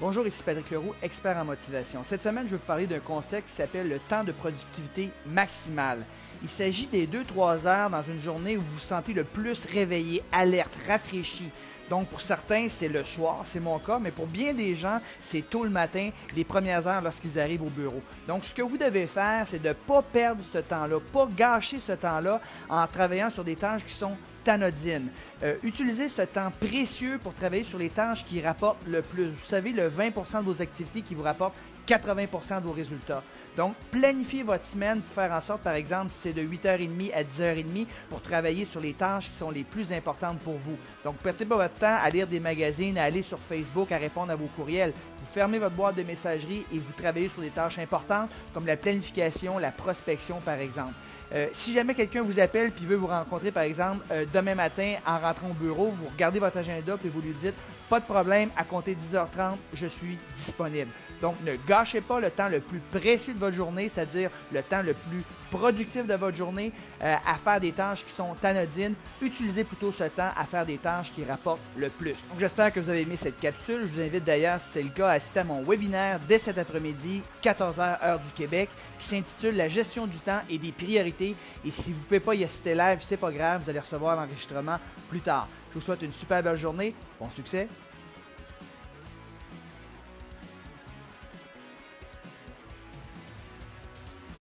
Bonjour, ici Patrick Leroux, expert en motivation. Cette semaine, je vais vous parler d'un concept qui s'appelle le temps de productivité maximale. Il s'agit des 2-3 heures dans une journée où vous vous sentez le plus réveillé, alerte, rafraîchi. Donc, pour certains, c'est le soir, c'est mon cas, mais pour bien des gens, c'est tôt le matin, les premières heures lorsqu'ils arrivent au bureau. Donc, ce que vous devez faire, c'est de ne pas perdre ce temps-là, pas gâcher ce temps-là en travaillant sur des tâches qui sont anodines. Utilisez ce temps précieux pour travailler sur les tâches qui rapportent le plus. Vous savez, le 20% de vos activités qui vous rapportent 80% de vos résultats. Donc, planifiez votre semaine pour faire en sorte, par exemple, si c'est de 8h30 à 10h30 pour travailler sur les tâches qui sont les plus importantes pour vous. Donc, ne perdez pas votre temps à lire des magazines, à aller sur Facebook, à répondre à vos courriels. Vous fermez votre boîte de messagerie et vous travaillez sur des tâches importantes comme la planification, la prospection, par exemple. Si jamais quelqu'un vous appelle et veut vous rencontrer, par exemple, demain matin en rentrant au bureau, vous regardez votre agenda et vous lui dites « Pas de problème, à compter 10h30, je suis disponible ». Donc, ne gâchez pas le temps le plus précieux de votre journée, c'est-à-dire le temps le plus productif de votre journée à faire des tâches qui sont anodines. Utilisez plutôt ce temps à faire des tâches qui rapportent le plus. Donc, j'espère que vous avez aimé cette capsule. Je vous invite d'ailleurs, si c'est le cas, à assister à mon webinaire dès cet après-midi, 14h heure du Québec, qui s'intitule « La gestion du temps et des priorités ». Et si vous ne pouvez pas y assister live, c'est pas grave, vous allez recevoir l'enregistrement plus tard. Je vous souhaite une super belle journée. Bon succès!